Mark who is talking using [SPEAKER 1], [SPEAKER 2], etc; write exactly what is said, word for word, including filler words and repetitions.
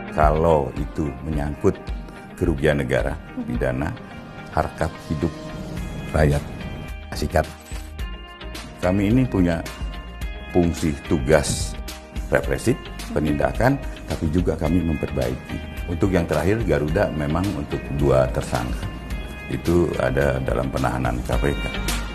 [SPEAKER 1] kalau itu menyangkut kerugian negara, pidana, harkat hidup rakyat sikat. Kami ini punya fungsi tugas represif, penindakan, tapi juga kami memperbaiki. Untuk yang terakhir, Garuda memang untuk dua tersangka. Itu ada dalam penahanan K P K.